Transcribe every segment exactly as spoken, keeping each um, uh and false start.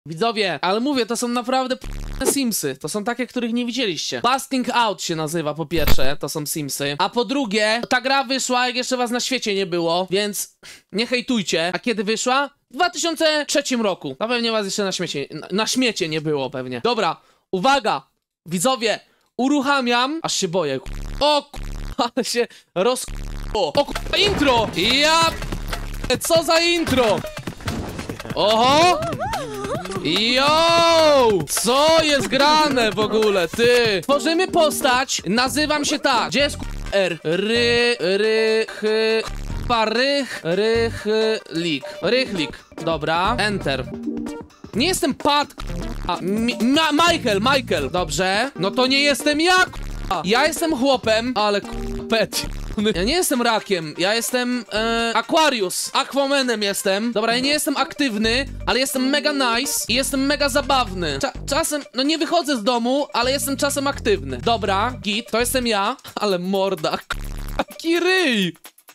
Widzowie, ale mówię, to są naprawdę p***ne Simsy. To są takie, których nie widzieliście. Busting Out się nazywa po pierwsze, to są Simsy. A po drugie, ta gra wyszła, jak jeszcze was na świecie nie było, więc nie hejtujcie. A kiedy wyszła? W dwa tysiące trzecim roku. Na pewnie was jeszcze na śmiecie, na, na śmiecie nie było pewnie. Dobra, uwaga, widzowie, uruchamiam, aż się boję. O ale się roz... O, o intro! Ja... Co za intro? Oho! Yo! Co jest grane w ogóle, ty? Tworzymy postać, nazywam się tak. Gdzie jest R? Ry, ry, ch... Rych, rych, lik. Rychlik. Dobra. Enter. Nie jestem Pat... A, mi, ma, Michael, Michael. Dobrze. No to nie jestem ja, Ja jestem chłopem, ale pet. Ja nie jestem rakiem, ja jestem e, Aquarius, Aquamanem jestem. Dobra, ja nie jestem aktywny, ale jestem mega nice i jestem mega zabawny. Cza czasem, no nie wychodzę z domu, ale jestem czasem aktywny. Dobra, git, to jestem ja, ale morda, jaki ryj.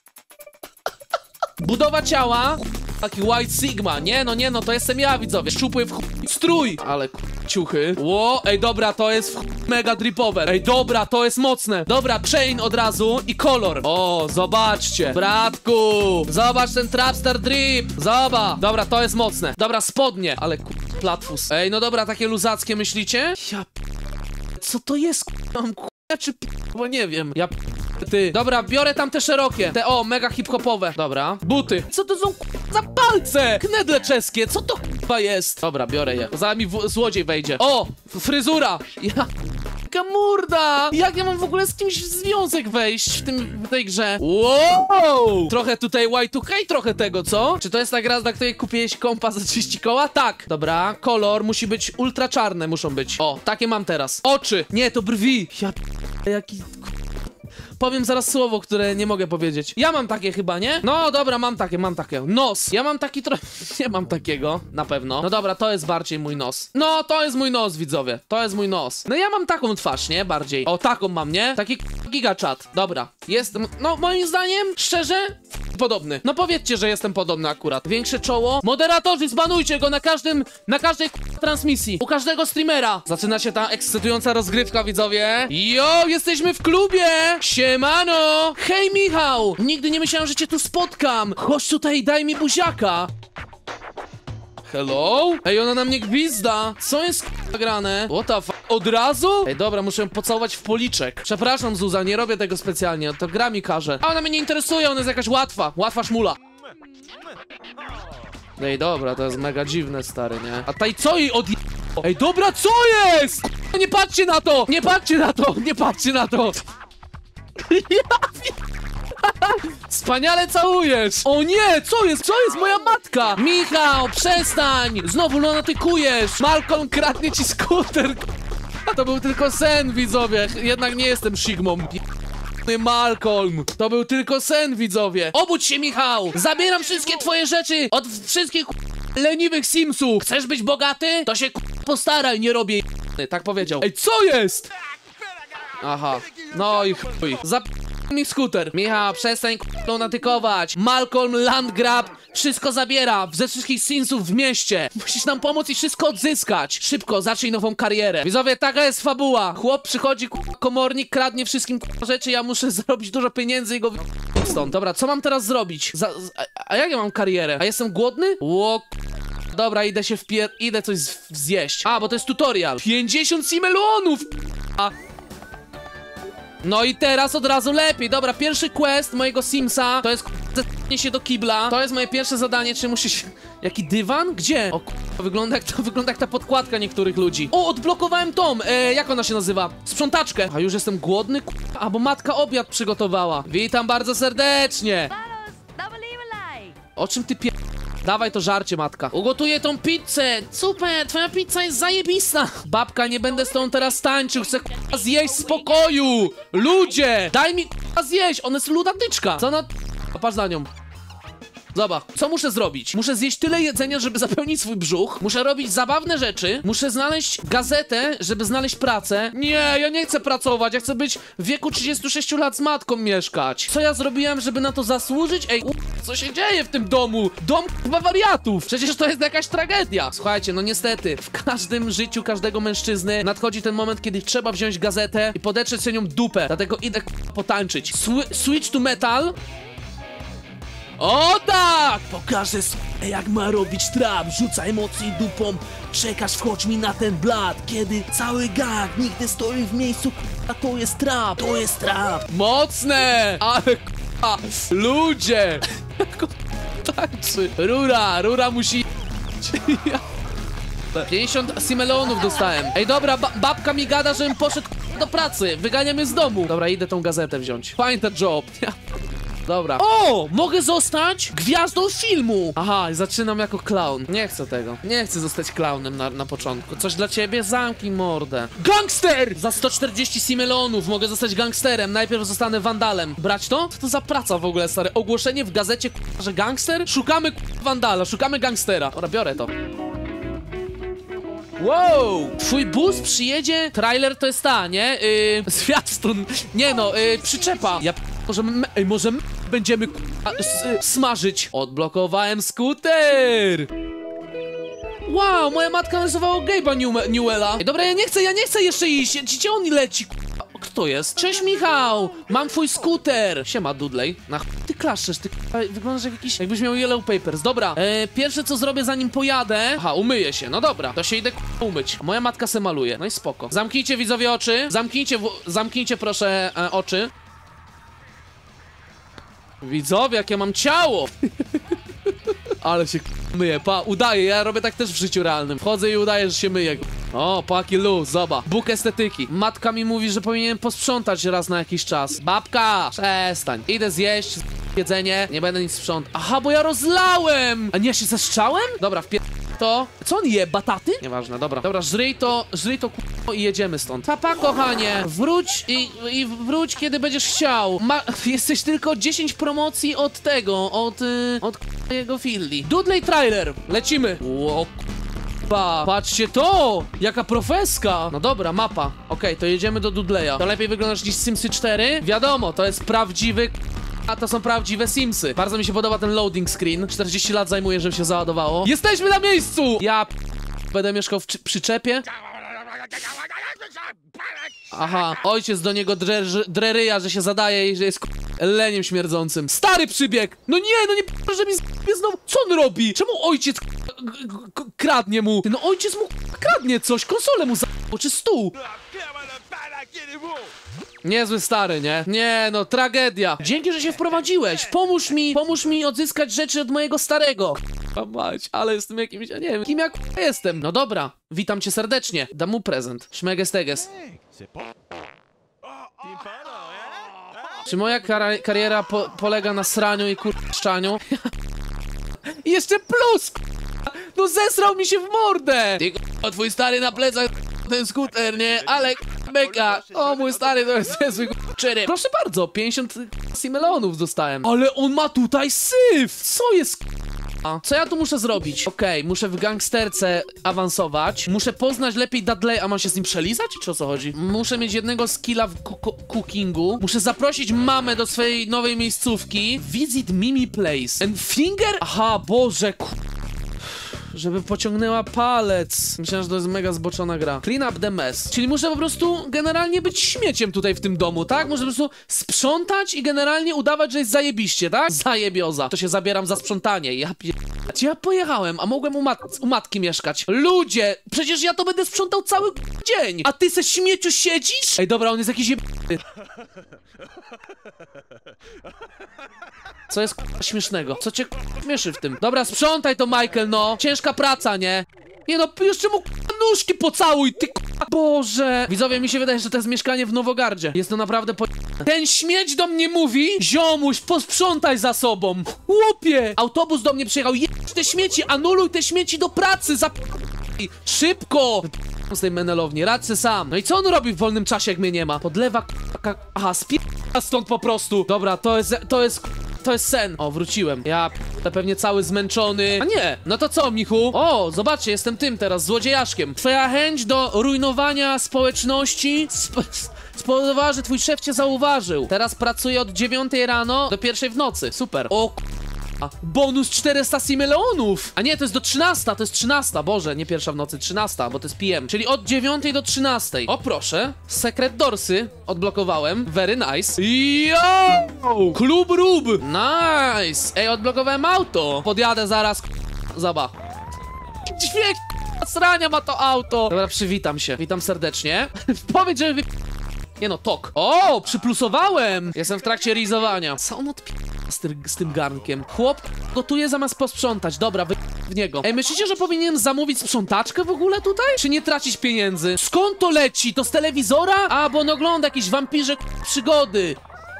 Budowa ciała, taki White Sigma, nie no, nie no, to jestem ja, widzowie. Szczupły w ch... strój, ale ciuchy. Ło, ej dobra, to jest w ch... mega dripowe. Ej dobra, to jest mocne. Dobra, chain od razu i kolor. O, zobaczcie, bratku, zobacz ten Trapstar drip, zobacz. Dobra, to jest mocne. Dobra, spodnie, ale k... platfus. Ej, no dobra, takie luzackie myślicie? Ja p... co to jest k... mam k... czy p... bo nie wiem. Ja p... Ty. Dobra, biorę tam te szerokie. Te, o, mega hip-hopowe. Dobra. Buty. Co to są za palce? Knedle czeskie. Co to k***a jest? Dobra, biorę je. Zaraz mi w złodziej wejdzie. O, fryzura. Ja... Kamurda! Jak ja mam w ogóle z kimś w związek wejść w, tym, w tej grze? Wow! Trochę tutaj Y dwa K, trochę tego, co? Czy to jest ta gra, dla której kupiłeś kompa za trzydzieści koła? Tak. Dobra, kolor musi być ultra czarne, muszą być. O, takie mam teraz. Oczy. Nie, to brwi. Ja... Jaki... Powiem zaraz słowo, które nie mogę powiedzieć. Ja mam takie chyba, nie? No dobra, mam takie, mam takie. Nos. Ja mam taki trochę... Nie mam takiego, na pewno. No dobra, to jest bardziej mój nos. No, to jest mój nos, widzowie. To jest mój nos. No ja mam taką twarz, nie? Bardziej. O, taką mam, nie? Taki gigachat. Dobra. Jest... No, moim zdaniem, szczerze... Podobny. No powiedzcie, że jestem podobny akurat. Większe czoło. Moderatorzy, zbanujcie go na każdym... Na każdej transmisji. U każdego streamera. Zaczyna się ta ekscytująca rozgrywka, widzowie. Jo, jesteśmy w klubie! Siemano! Hej, Michał! Nigdy nie myślałem, że cię tu spotkam. Chodź tutaj, daj mi buziaka. Hello? Ej, ona na mnie gwizda. Co jest k***a grane? What the fuck? Od razu? Ej, dobra, muszę ją pocałować w policzek. Przepraszam, Zuza, nie robię tego specjalnie. To gra mi każe. A ona mnie nie interesuje, ona jest jakaś łatwa. Łatwa szmula. Ej, dobra, to jest mega dziwne, stary, nie? A taj co jej od... Ej, dobra, co jest? Nie patrzcie na to! Nie patrzcie na to! Nie patrzcie na to! Wspaniale całujesz! O nie, co jest? Co jest moja matka? Michał, przestań! Znowu lunatykujesz! Malcolm kradnie ci skuter! To był tylko sen, widzowie. Jednak nie jestem Sigmą. Malcolm! To był tylko sen, widzowie. Obudź się, Michał! Zabieram wszystkie twoje rzeczy od wszystkich leniwych Simsów. Chcesz być bogaty? To się postaraj, nie robię. Tak powiedział. Ej, co jest? Aha. No i chuj. Zap... mi skuter. Michał, przestań lunatykować. Malcolm Landgrab wszystko zabiera ze wszystkich Simsów w mieście. Musisz nam pomóc i wszystko odzyskać. Szybko, zacznij nową karierę. Widzowie, taka jest fabuła. Chłop przychodzi, komornik kradnie wszystkim rzeczy, ja muszę zarobić dużo pieniędzy i go wy... stąd. Dobra, co mam teraz zrobić? Za... A, a jak ja mam karierę? A jestem głodny? Ło... Dobra, idę się wpier... Idę coś zjeść. A, bo to jest tutorial. pięćdziesiąt simelonów! A... No i teraz od razu lepiej. Dobra, pierwszy quest mojego Simsa to jest k***nie się do kibla. To jest moje pierwsze zadanie, czy muszę się... Jaki dywan? Gdzie? O k***a, wygląda jak to wygląda jak ta podkładka niektórych ludzi. O, odblokowałem tą, e, jak ona się nazywa? Sprzątaczkę. A już jestem głodny, k***a, a bo matka obiad przygotowała. Witam bardzo serdecznie. O czym ty pie... Dawaj to żarcie, matka. Ugotuję tą pizzę. Super, twoja pizza jest zajebista. Babka, nie będę z tą teraz tańczył. Chcę k***a zjeść z pokoju. Ludzie, daj mi k***a zjeść. Ona jest ludatyczka. Co ona... A patrz na nią. Zobacz, co muszę zrobić? Muszę zjeść tyle jedzenia, żeby zapełnić swój brzuch. Muszę robić zabawne rzeczy. Muszę znaleźć gazetę, żeby znaleźć pracę. Nie, ja nie chcę pracować. Ja chcę być w wieku trzydziestu sześciu lat z matką mieszkać. Co ja zrobiłem, żeby na to zasłużyć? Ej, u... co się dzieje w tym domu? Dom chyba wariatów. Przecież to jest jakaś tragedia. Słuchajcie, no niestety, w każdym życiu każdego mężczyzny nadchodzi ten moment, kiedy trzeba wziąć gazetę i podetrzeć sobie nią dupę. Dlatego idę potańczyć. Swi switch to metal. O tak! Pokażę sobie, jak ma robić trap. Rzucaj mocniej dupą. Czekasz, wchodź mi na ten blat. Kiedy cały gang nigdy stoi w miejscu, a to jest trap, to jest trap. Mocne! Ale k***a, ludzie! Tańczy. Rura, rura musi... pięćdziesiąt simelonów dostałem. Ej, dobra, ba babka mi gada, żebym poszedł do pracy. Wygania mnie z domu. Dobra, idę tą gazetę wziąć. Find a job. Dobra. O! Mogę zostać gwiazdą filmu! Aha, zaczynam jako clown. Nie chcę tego. Nie chcę zostać clownem na, na początku. Coś dla ciebie? Zamknij mordę. Gangster! Za sto czterdzieści simelonów mogę zostać gangsterem. Najpierw zostanę wandalem. Brać to? Co to za praca w ogóle, stary? Ogłoszenie w gazecie, k***a, że gangster? Szukamy k***a, wandala, szukamy gangstera. Dobra, biorę to. Wow! Twój bus przyjedzie? Trailer to jest ta, nie? Yy, zwiastun. Nie no, yy, przyczepa. Ja p... Może my, ej, może my będziemy k***a, s, smażyć. Odblokowałem skuter! Wow, moja matka narysowała Gabe'a New Newella. Ej, dobra, ja nie chcę, ja nie chcę jeszcze iść. Gdzie on leci? Kto jest? Cześć, Michał! Mam twój skuter! Siema, Dudley. Na ch... ty klaszczesz, ty wyglądasz jak jakiś... jakbyś miał yellow papers. Dobra, e, pierwsze co zrobię zanim pojadę... Aha, umyję się, no dobra. To się idę k***a umyć. Moja matka se maluje, no i spoko. Zamknijcie, widzowie, oczy. Zamknijcie, w... zamknijcie proszę e, oczy. Widzowie, jakie mam ciało! Ale się myję, pa, udaję, ja robię tak też w życiu realnym. Wchodzę i udaję, że się myję. O, paki luz, zobacz. Bóg estetyki. Matka mi mówi, że powinienem posprzątać raz na jakiś czas. Babka, przestań. Idę zjeść jedzenie, nie będę nic sprzątać. Aha, bo ja rozlałem! A nie, się zeszczałem? Dobra, wpier... to... Co on je, bataty? Nieważne, dobra. Dobra, żryj to, żryj to k***o i jedziemy stąd. Papa, kochanie, wróć i, i wróć, kiedy będziesz chciał. Ma... Jesteś tylko dziesięć promocji od tego, od... Y, od k***a jego filli. Dudley trailer, lecimy. Ło... Pa, patrzcie to! Jaka profeska! No dobra, mapa. Okej, okay, to jedziemy do Dudleya. To lepiej wyglądasz niż Simsy cztery? Wiadomo, to jest prawdziwy... A to są prawdziwe Simsy. Bardzo mi się podoba ten loading screen. czterdzieści lat zajmuje, żeby się załadowało. Jesteśmy na miejscu! Ja p... będę mieszkał w przyczepie. Aha, ojciec do niego dre, dreryja, że się zadaje i że jest leniem śmierdzącym. Stary przybieg! No nie, no nie p... że mi z... znowu... Co on robi? Czemu ojciec kradnie mu? No ojciec mu kradnie coś, konsolę mu za... czy stół. Niezły stary, nie? Nie, no, tragedia. Dzięki, że się wprowadziłeś. Pomóż mi, pomóż mi odzyskać rzeczy od mojego starego. K***a mać, ale jestem jakimś, ja nie wiem, kim ja k***a jestem. No dobra, witam cię serdecznie. Dam mu prezent. Szmeges teges. Czy moja kar kariera po polega na sraniu i kurczaniu? I jeszcze plus, k***a. No zesrał mi się w mordę. Ty, k***a, twój stary na plecach ten skuter, nie? Ale beka. O, mój stary to jest niezły k***czyry. Proszę bardzo, pięćdziesiąt simelonów dostałem. Ale on ma tutaj syf. Co jest k***a? Co ja tu muszę zrobić? Okej, okay, muszę w gangsterce awansować. Muszę poznać lepiej Dudley, a mam się z nim przelizać? Czy o co chodzi? Muszę mieć jednego skilla w cookingu. Muszę zaprosić mamę do swojej nowej miejscówki. Visit Mimi Place. And finger? Aha, Boże, k***. Żeby pociągnęła palec. Myślałem, że to jest mega zboczona gra. Clean up the mess. Czyli muszę po prostu generalnie być śmieciem tutaj w tym domu, tak? Muszę po prostu sprzątać i generalnie udawać, że jest zajebiście, tak? Zajebioza. To się zabieram za sprzątanie. Ja pier... Gdzie ja pojechałem? A mogłem u, mat u matki mieszkać. Ludzie! Przecież ja to będę sprzątał cały dzień. A ty se śmieciu siedzisz? Ej, dobra, on jest jakiś jebany. Co jest k***a śmiesznego? Co cię k***a śmieszy w tym? Dobra, sprzątaj to, Michael, no. Ciężka praca, nie? Nie no, jeszcze mu k***a nóżki pocałuj, ty k***a. Boże. Widzowie, mi się wydaje, że to jest mieszkanie w Nowogardzie. Jest to naprawdę po... Ten śmieć do mnie mówi: ziomuś, posprzątaj za sobą. Chłopie. Autobus do mnie przyjechał. Jedź te śmieci, anuluj te śmieci do pracy, zap... Szybko. Z tej menelowni, radź sam. No i co on robi w wolnym czasie, jak mnie nie ma? Podlewa k***a... Aha, spi... stąd po prostu. Dobra, to jest... to jest... to jest sen. O, wróciłem. Ja p***, pewnie cały zmęczony. A nie, no to co, Michu? O, zobaczcie, jestem tym teraz, złodziejaszkiem. Twoja chęć do rujnowania społeczności sp spowodowała, że twój szef cię zauważył. Teraz pracuję od dziewiątej rano do pierwszej w nocy. Super. O A, bonus czterysta simeleonów! A nie, to jest do trzynastej, to jest trzynasta, Boże, nie pierwsza w nocy, trzynasta, bo to jest P M. Czyli od dziewiątej do trzynastej. O, proszę, Secret Doorsy odblokowałem, very nice. Yo! Klub Rub! Nice! Ej, odblokowałem auto. Podjadę zaraz, zaba. Dźwięk srania ma to auto. Dobra, przywitam się, witam serdecznie. Powiedz, że wy... Nie no, tok. O, przyplusowałem! Jestem w trakcie rizowania. Co on odpi... Z tym, z tym garnkiem? Chłop gotuje zamiast posprzątać. Dobra, wy... w niego. Ej, myślicie, że powinienem zamówić sprzątaczkę w ogóle tutaj? Czy nie tracić pieniędzy? Skąd to leci? To z telewizora? A, bo on ogląda jakieś wampirze przygody.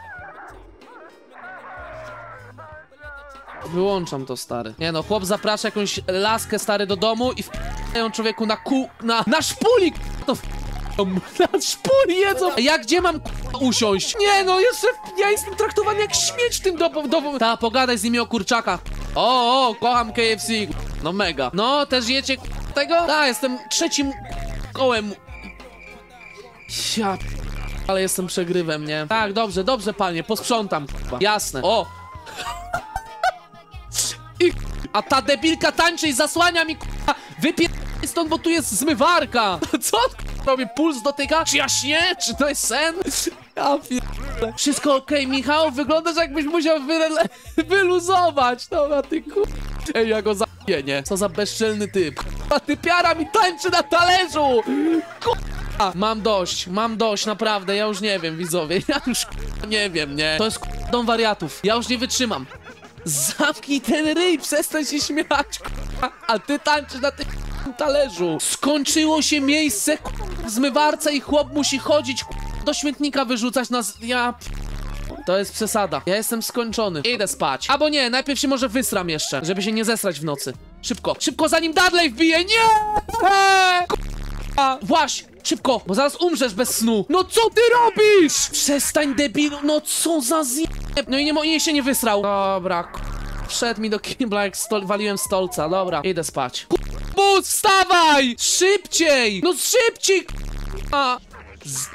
Wyłączam to, stary. Nie no, chłop zaprasza jakąś laskę, stary, do domu i wpadają człowieku na ku... na... na szpulik! To w... na szpuli jedzą! A ja gdzie mam k***a usiąść? Nie no, jeszcze ja jestem traktowany jak śmieć w tym domu. Do... Ta, pogadaj z nimi o kurczakach. O, o, kocham K F C. No mega. No, też jecie tego? Tak, jestem trzecim kołem. Ja... ale jestem przegrywem, nie? Tak, dobrze, dobrze, panie, posprzątam. Jasne. O! I... a ta debilka tańczy i zasłania mi k***a. Wypier... stąd, bo tu jest zmywarka. Co? Robię puls dotyka? Czy ja śnię? Czy to jest sen? Ja pierdolę. Wszystko okej, okay, Michał? Wyglądasz, jakbyś musiał wy wyluzować. Dobra, ty ku... Ej, ja go zabiję, nie? Co za bezczelny typ. A typiara mi tańczy na talerzu! K***a. Mam dość, mam dość, naprawdę. Ja już nie wiem, widzowie. Ja już nie wiem, nie? To jest dom wariatów. Ja już nie wytrzymam. Zamknij ten ryj, przestań się śmiać, k***a. A ty tańczysz na tym talerzu. Skończyło się miejsce w zmywarce i chłop musi chodzić do śmietnika, wyrzucać nas. Ja... To jest przesada. Ja jestem skończony. Idę spać. Albo nie, najpierw się może wysram jeszcze, żeby się nie zesrać w nocy. Szybko, szybko, zanim Dudley wbije. Nie! K***a. Właź, szybko, bo zaraz umrzesz bez snu. No co ty robisz? Przestań, debilu. No co za zje... No i nie, nie się nie wysrał. Dobra, k***. Wszedł mi do kibla, jak stol waliłem stolca. Dobra, idę spać. Bus, wstawaj! Szybciej! No szybciej! A. Z...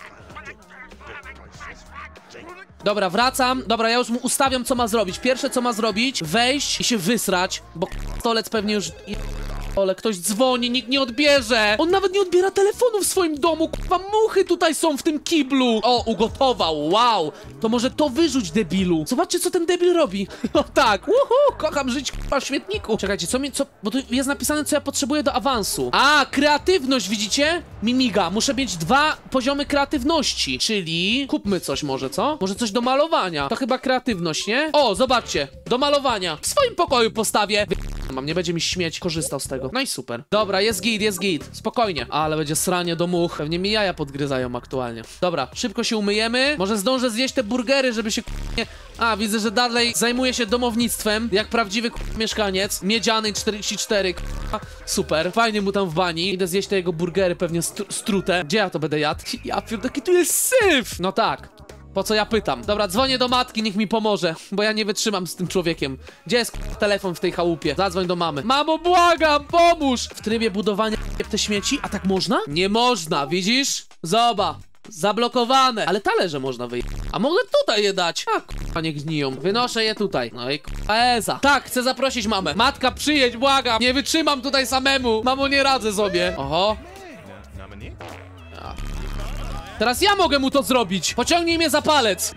Dobra, wracam. Dobra, ja już mu ustawiam, co ma zrobić. Pierwsze, co ma zrobić, wejść i się wysrać, bo stolec pewnie już... Ale ktoś dzwoni, nikt nie odbierze. On nawet nie odbiera telefonu w swoim domu. Kurwa, muchy tutaj są w tym kiblu. O, ugotował, wow. To może to wyrzuć, debilu. Zobaczcie, co ten debil robi. O tak, uhu, kocham żyć, kurwa, w świetniku. Czekajcie, co mi, co, bo tu jest napisane, co ja potrzebuję do awansu. A, kreatywność, widzicie? Mimiga, muszę mieć dwa poziomy kreatywności, czyli kupmy coś może, co? Może coś do malowania. To chyba kreatywność, nie? O, zobaczcie, do malowania. W swoim pokoju postawię. Mam, nie będzie mi śmieć, korzystał z tego. No i super. Dobra, jest git, jest git. Spokojnie. Ale będzie sranie do much. Pewnie mi jaja podgryzają aktualnie. Dobra, szybko się umyjemy. Może zdążę zjeść te burgery, żeby się nie... A, widzę, że Dudley zajmuje się domownictwem. Jak prawdziwy mieszkaniec. Miedziany czterdzieści cztery. Super. Fajnie mu tam w bani. Idę zjeść te jego burgery, pewnie stru strute. Gdzie ja to będę jadł? Ja pierdolę, jaki tu jest syf! No tak. Po co ja pytam? Dobra, dzwonię do matki, niech mi pomoże, bo ja nie wytrzymam z tym człowiekiem. Gdzie jest telefon w tej chałupie? Zadzwoń do mamy. Mamo, błagam, pomóż! W trybie budowania te śmieci? A tak można? Nie można, widzisz? Zoba. Zablokowane. Ale talerze można wyjść. A mogę tutaj je dać? A k***a, nie gniją. Wynoszę je tutaj. No i k***a Eza. Tak, chcę zaprosić mamę. Matka, przyjedź, błagam. Nie wytrzymam tutaj samemu. Mamo, nie radzę sobie. Oho. Ja. Teraz ja mogę mu to zrobić. Pociągnij mnie za palec.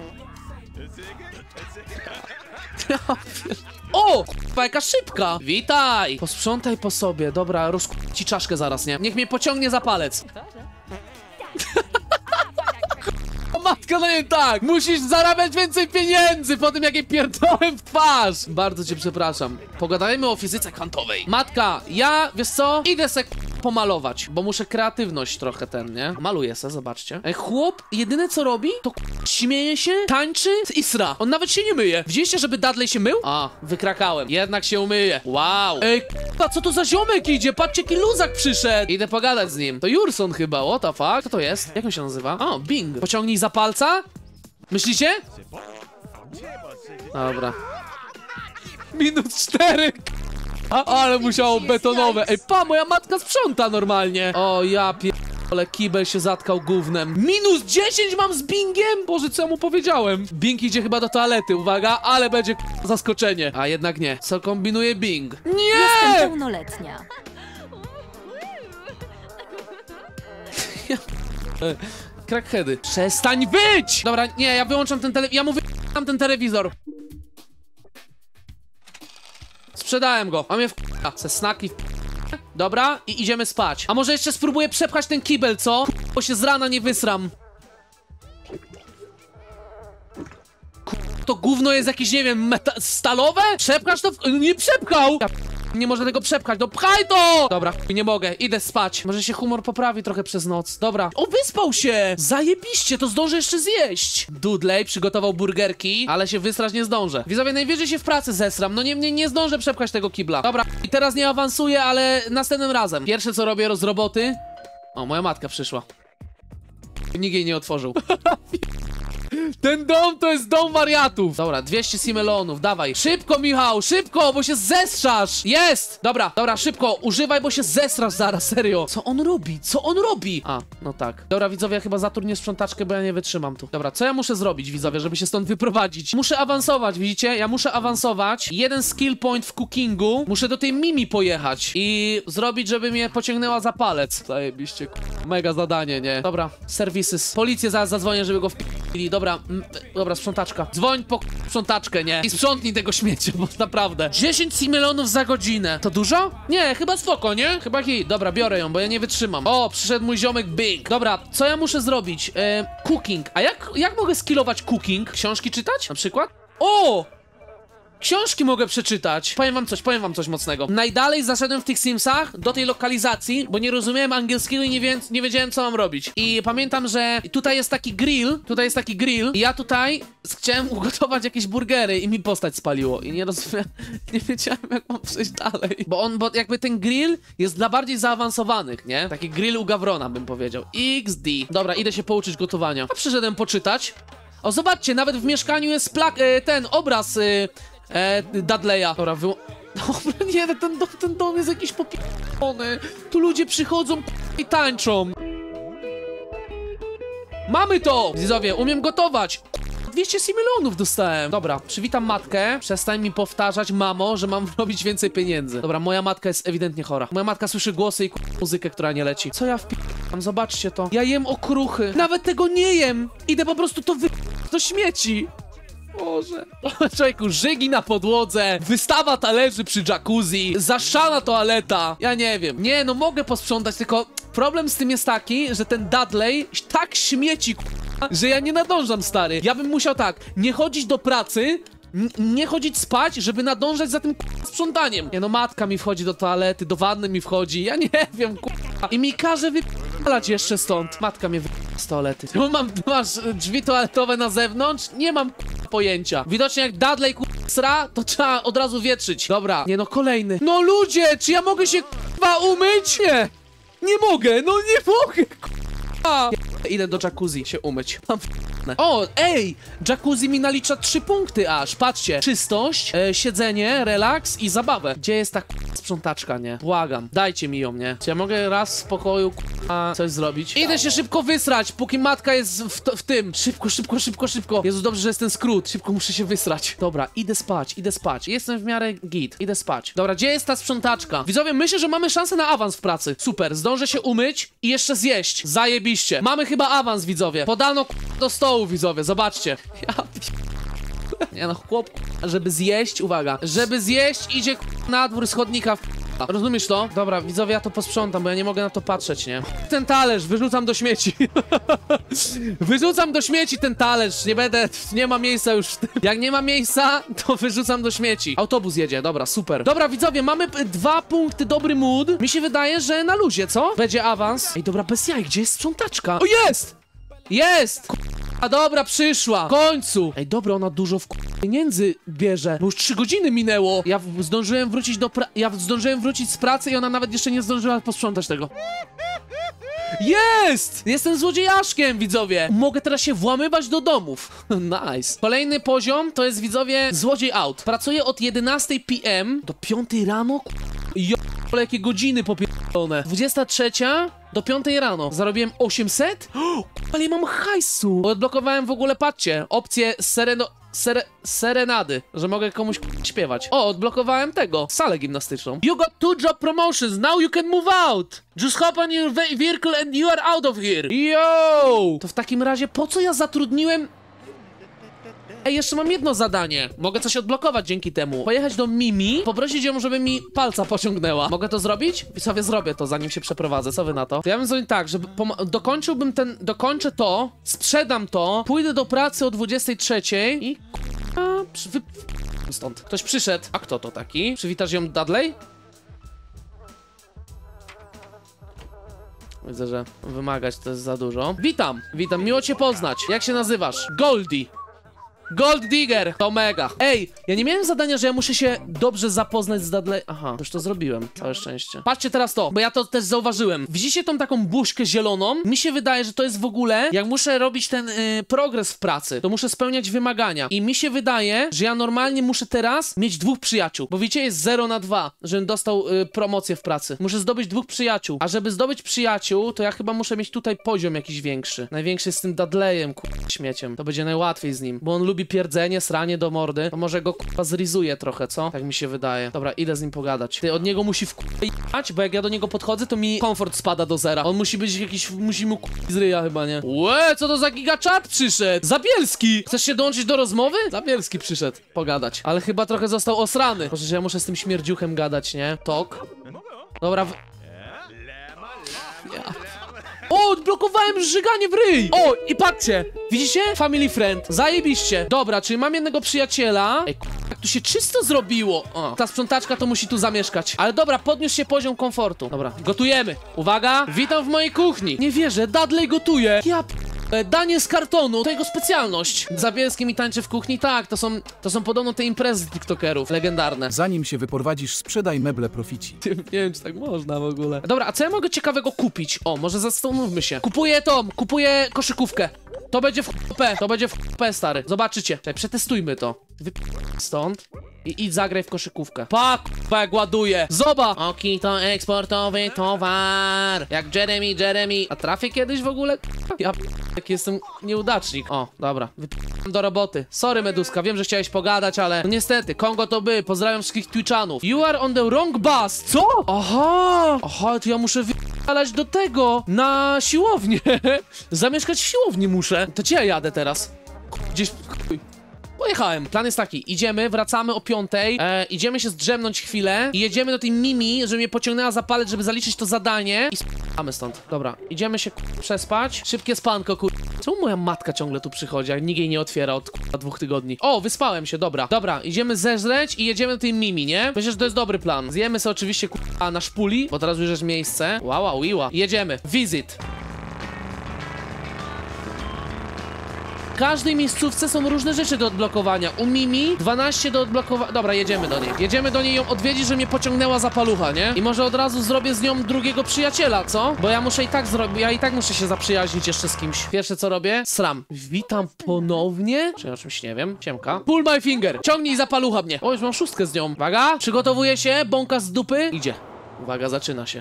O! K***a, jaka szybka. Witaj. Posprzątaj po sobie. Dobra, rozkup ci czaszkę zaraz, nie? Niech mnie pociągnie za palec. Matka, no nie tak. Musisz zarabiać więcej pieniędzy po tym, jak je pierdolę w twarz. Bardzo cię przepraszam. Pogadajmy o fizyce kwantowej. Matka, ja, wiesz co? Idę se pomalować, bo muszę kreatywność trochę ten, nie? Maluję se, zobaczcie. Ej, chłop, jedyne co robi, to śmieje się, tańczy i sra. On nawet się nie myje. Widzieliście, żeby Dudley się mył? A, wykrakałem. Jednak się umyje. Wow. Ej, k***a, co to za ziomek idzie? Patrzcie, jaki luzak przyszedł. Idę pogadać z nim. To Jurson chyba, what the fuck? Co to jest? Jak on się nazywa? O, Bing. Pociągnij za palca? Myślicie? Dobra. Minus cztery. A, ale musiało betonowe. Ej, pa, moja matka sprząta normalnie. O, ja pierdolę, kibel się zatkał gównem. Minus dziesięć mam z Bingiem? Boże, co ja mu powiedziałem? Bing idzie chyba do toalety, uwaga, ale będzie k***a zaskoczenie. A jednak nie. Co kombinuje Bing? Nie! Jestem pełnoletnia. Crackheady. Przestań wyć! Dobra, nie, ja wyłączam ten telewizor. Ja mu wyłączam ten telewizor. Sprzedałem go. A mnie w... Se snaki w... Dobra, i idziemy spać. A może jeszcze spróbuję przepchać ten kibel, co? Bo się z rana nie wysram. To gówno jest jakieś, nie wiem, meta- stalowe? Przepchasz to? W... Nie przepchał! Ja... Nie można tego przepchać, no pchaj to! Dobra, nie mogę, idę spać. Może się humor poprawi trochę przez noc. Dobra. O, wyspał się! Zajebiście, to zdążę jeszcze zjeść. Dudley przygotował burgerki, ale się wysrać nie zdążę. Widzowie, najwyżej się w pracy zesram. No nie, nie, nie zdążę przepchać tego kibla. Dobra, i teraz nie awansuję, ale następnym razem. Pierwsze co robię z roboty... O, moja matka przyszła. Nikt jej nie otworzył. Ten dom to jest dom wariatów. Dobra, dwieście simelonów, dawaj. Szybko, Michał, szybko, bo się zestrzasz. Jest! Dobra, dobra, szybko, używaj, bo się zestrasz zaraz, serio. Co on robi? Co on robi? A, no tak. Dobra, widzowie, ja chyba zaturnię sprzątaczkę, bo ja nie wytrzymam tu. Dobra, co ja muszę zrobić, widzowie, żeby się stąd wyprowadzić? Muszę awansować, widzicie? Ja muszę awansować. Jeden skill point w cookingu. Muszę do tej Mimi pojechać i zrobić, żeby mnie pociągnęła za palec. Zajebiście, mega zadanie, nie? Dobra, services. Policję zaraz zadzwonię, żeby go wpili. Dobra, m, dobra, sprzątaczka. Dzwoń po sprzątaczkę, nie? I sprzątnij tego śmiecia, bo naprawdę. dziesięć similonów za godzinę. To dużo? Nie, chyba spoko, nie? Chyba hit. Dobra, biorę ją, bo ja nie wytrzymam. O, przyszedł mój ziomek Bing. Dobra, co ja muszę zrobić? E, cooking. A jak, jak mogę skillować cooking? Książki czytać? Na przykład? O! Książki mogę przeczytać. Powiem wam coś, powiem wam coś mocnego. Najdalej zaszedłem w tych Simsach do tej lokalizacji, bo nie rozumiałem angielskiego i nie, wie, nie wiedziałem, co mam robić. I pamiętam, że tutaj jest taki grill, tutaj jest taki grill i ja tutaj chciałem ugotować jakieś burgery i mi postać spaliło. I nie rozumiałem, nie wiedziałem, jak mam przejść dalej. Bo on, bo jakby ten grill jest dla bardziej zaawansowanych, nie? Taki grill u Gawrona, bym powiedział. X D. Dobra, idę się pouczyć gotowania. A przyszedłem poczytać. O, zobaczcie, nawet w mieszkaniu jest plak, e, ten obraz... E, E, Dudleya. Dobra, wy... Dobra, nie, ten dom, ten dom jest jakiś popi***ony. Tu ludzie przychodzą i tańczą. Mamy to! Widzowie, umiem gotować. dwieście similonów dostałem. Dobra, przywitam matkę. Przestań mi powtarzać, mamo, że mam robić więcej pieniędzy. Dobra, moja matka jest ewidentnie chora. Moja matka słyszy głosy i muzykę, która nie leci. Co ja wpi***am? Zobaczcie to. Ja jem okruchy. Nawet tego nie jem. Idę po prostu to wy... do śmieci. Boże. Człowieku, żygi na podłodze, wystawa talerzy przy jacuzzi, zaszana toaleta. Ja nie wiem. Nie, no mogę posprzątać, tylko problem z tym jest taki, że ten Dudley tak śmieci, k***a, że ja nie nadążam, stary. Ja bym musiał tak, nie chodzić do pracy, nie chodzić spać, żeby nadążać za tym k***a sprzątaniem. Nie no, matka mi wchodzi do toalety, do wanny mi wchodzi, ja nie wiem, k***a. I mi każe wypalać jeszcze stąd. Matka mnie wypala z toalety. Bo mam, masz drzwi toaletowe na zewnątrz? Nie mam k***a pojęcia. Widocznie jak Dudley k***a sra, to trzeba od razu wietrzyć. Dobra, nie no, kolejny. No ludzie, czy ja mogę się k***a umyć? Nie, nie mogę, no nie mogę, k***a. Idę do jacuzzi się umyć. Mam O, ej! Jacuzzi mi nalicza trzy punkty aż. Patrzcie. Czystość, e, siedzenie, relaks i zabawę. Gdzie jest ta k***a sprzątaczka, nie? Błagam. Dajcie mi ją, nie? Czy ja mogę raz w spokoju k***a coś zrobić? Idę się szybko wysrać, póki matka jest w, w tym. Szybko, szybko, szybko, szybko. Jezu, dobrze, że jest ten skrót. Szybko muszę się wysrać. Dobra, idę spać, idę spać. Jestem w miarę git. Idę spać. Dobra, gdzie jest ta sprzątaczka? Widzowie, myślę, że mamy szansę na awans w pracy. Super, zdążę się umyć i jeszcze zjeść. Zajebiście. Mamy chyba awans, widzowie. Podano k***a do stołu, widzowie. Zobaczcie. Ja Nie no, chłop, żeby zjeść, uwaga, żeby zjeść idzie na dwór z chodnika w... Rozumiesz to? Dobra, widzowie, ja to posprzątam, bo ja nie mogę na to patrzeć, nie? Ten talerz wyrzucam do śmieci. Wyrzucam do śmieci ten talerz, nie będę, nie ma miejsca już w tym. Jak nie ma miejsca, to wyrzucam do śmieci. Autobus jedzie, dobra, super. Dobra, widzowie, mamy dwa punkty, dobry mood. Mi się wydaje, że na luzie, co? Będzie awans. Ej, dobra, bez jaj, gdzie jest sprzątaczka? O, jest! Jest! A dobra, przyszła! W końcu! Ej, dobra, ona dużo w pieniędzy bierze, bo już trzy godziny minęło. Ja w zdążyłem wrócić do pra... Ja zdążyłem wrócić z pracy i ona nawet jeszcze nie zdążyła posprzątać tego. Jest! Jestem złodziejaszkiem, widzowie. Mogę teraz się włamywać do domów. Nice. Kolejny poziom to jest, widzowie, złodziej aut. Pracuję od jedenastej p m do piątej rano. Jo, ale jakie godziny popierdolone. dwudziesta trzecia do piątej rano. Zarobiłem osiemset? O, ale mam hajsu. Odblokowałem w ogóle, patrzcie, opcję sereno... Sere, serenady, że mogę komuś śpiewać. O, odblokowałem tego, salę gimnastyczną. You got two job promotions, now you can move out. Just hop on your vehicle and you are out of here. Yo! To w takim razie po co ja zatrudniłem... Ej, jeszcze mam jedno zadanie. Mogę coś odblokować dzięki temu. Pojechać do Mimi, poprosić ją, żeby mi palca pociągnęła. Mogę to zrobić? Widzowie, zrobię to, zanim się przeprowadzę. Co wy na to? To ja bym zrobił tak, żeby dokończyłbym ten... Dokończę to, sprzedam to, pójdę do pracy o dwudziestej trzeciej i... A, przy... wy... stąd. Ktoś przyszedł. A kto to taki? Przywitasz ją, Dudley? Widzę, że wymagać to jest za dużo. Witam, witam, miło cię poznać. Jak się nazywasz? Goldie. Gold Digger, to mega. Ej, ja nie miałem zadania, że ja muszę się dobrze zapoznać z Dudley. Aha, już to zrobiłem, całe szczęście. Patrzcie teraz to, bo ja to też zauważyłem. Widzicie tą taką buźkę zieloną? Mi się wydaje, że to jest w ogóle, jak muszę robić ten yy, progres w pracy, to muszę spełniać wymagania. I mi się wydaje, że ja normalnie muszę teraz mieć dwóch przyjaciół. Bo wiecie, jest zero na dwa, żebym dostał yy, promocję w pracy. Muszę zdobyć dwóch przyjaciół. A żeby zdobyć przyjaciół, to ja chyba muszę mieć tutaj poziom jakiś większy. Największy jest z tym Dudleyem, kur... śmieciem. To będzie najłatwiej z nim, bo on lubi pierdzenie, sranie do mordy, to może go k***a zrizuje trochę, co? Tak mi się wydaje. Dobra, idę z nim pogadać. Ty, od niego musi wk***ać, bo jak ja do niego podchodzę, to mi komfort spada do zera. On musi być jakiś, musi mu k***ć z ryja chyba, nie? Łe, co to za gigaczat przyszedł? Zabielski! Chcesz się dołączyć do rozmowy? Zabielski przyszedł pogadać. Ale chyba trochę został osrany. Proszę, że ja muszę z tym śmierdziuchem gadać, nie? Tok. Dobra, w... Ja. O, odblokowałem żyganie w ryj! O, i patrzcie, widzicie? Family friend, zajebiście. Dobra, czyli mam jednego przyjaciela. Ej, jak tu się czysto zrobiło. O, ta sprzątaczka to musi tu zamieszkać. Ale dobra, podniósł się poziom komfortu. Dobra, gotujemy. Uwaga, witam w mojej kuchni. Nie wierzę, Dudley gotuje. Ja p... Danie z kartonu, to jego specjalność. Zabielski mi tańczy w kuchni? Tak, to są, to są podobno te imprezy tiktokerów, legendarne. Zanim się wyprowadzisz, sprzedaj meble Profici. Nie wiem, czy tak można w ogóle. Dobra, a co ja mogę ciekawego kupić? O, może zastanówmy się. Kupuję to, kupuję koszykówkę. To będzie w P, to będzie w P, stary. Zobaczycie. Czekaj, przetestujmy to. Wyp... stąd. I idź zagraj w koszykówkę. Pa, k***a, jak ładuje. Zobacz! Oki to eksportowy towar. Jak Jeremy, Jeremy. A trafię kiedyś w ogóle? Ja p... jak jestem nieudacznik. O, dobra. Wyp... do roboty. Sorry, Meduska, wiem, że chciałeś pogadać, ale no niestety, Kongo to by. Pozdrawiam wszystkich Twitchanów. You are on the wrong bus. Co? Aha! Aha, to ja muszę wypalać do tego. Na siłownię. Zamieszkać w siłowni muszę. To gdzie ja jadę teraz? Gdzieś... Pojechałem. Plan jest taki, idziemy, wracamy o piątej, e, idziemy się zdrzemnąć chwilę i jedziemy do tej Mimi, żeby mnie pociągnęła za palec, żeby zaliczyć to zadanie i sp***amy stąd. Dobra, idziemy się przespać. Szybkie spanko, kur... Czemu moja matka ciągle tu przychodzi, a nikt jej nie otwiera od k***a dwóch tygodni? O, wyspałem się, dobra. Dobra, idziemy zeżreć i jedziemy do tej Mimi, nie? Myślę, że to jest dobry plan. Zjemy sobie oczywiście k***a na szpuli, bo teraz już jest miejsce. Wow, wow, iła. Jedziemy. Visit. W każdej miejscówce są różne rzeczy do odblokowania. U Mimi dwanaście do odblokowania. Dobra, jedziemy do niej. Jedziemy do niej ją odwiedzić, że mnie pociągnęła za palucha, nie? I może od razu zrobię z nią drugiego przyjaciela, co? Bo ja muszę i tak zrobić, ja i tak muszę się zaprzyjaźnić jeszcze z kimś. Pierwsze co robię? Sram. Witam ponownie? Czy o czymś nie wiem? Ciemka. Pull my finger. Ciągnij za palucha mnie. O, już mam szóstkę z nią. Uwaga. Przygotowuję się. Bąka z dupy. Idzie. Uwaga, zaczyna się.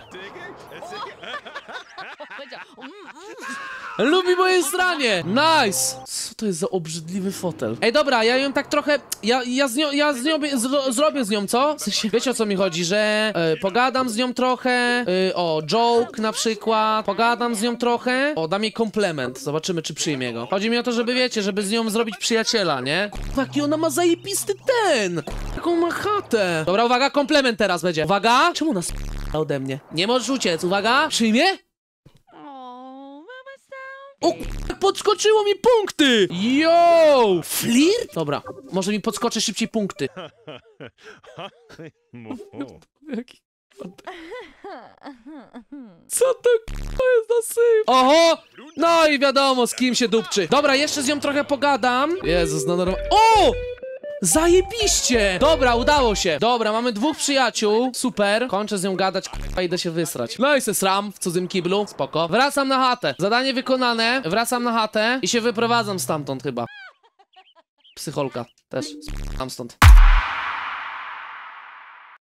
Lubi moje stranie! Nice! Co to jest za obrzydliwy fotel? Ej, dobra, ja ją tak trochę... Ja, ja z nią, ja z nią zro, zrobię z nią, co? W sensie, wiecie o co mi chodzi, że e, pogadam z nią trochę, e, o, joke na przykład, pogadam z nią trochę, o, dam jej komplement, zobaczymy, czy przyjmie go. Chodzi mi o to, żeby, wiecie, żeby z nią zrobić przyjaciela, nie? Kurwa, jaki ona ma zajebisty ten! Jaką ma chatę! Dobra, uwaga, komplement teraz będzie. Uwaga! Czemu nas p***a ode mnie? Nie możesz uciec, uwaga! Przyjmie? O, podskoczyło mi punkty! Yo! Flirt? Dobra, może mi podskoczy szybciej punkty. Jaki... Co to jest za syf? Oho! No i wiadomo, z kim się dupczy. Dobra, jeszcze z nią trochę pogadam. Jezus, no normalnie. O! Zajebiście! Dobra, udało się. Dobra, mamy dwóch przyjaciół. Super. Kończę z nią gadać, k***a, idę się wysrać. No i se sram w cudzym kiblu. Spoko. Wracam na chatę. Zadanie wykonane. Wracam na chatę i się wyprowadzam stamtąd chyba. Psycholka. Też. Tam stąd.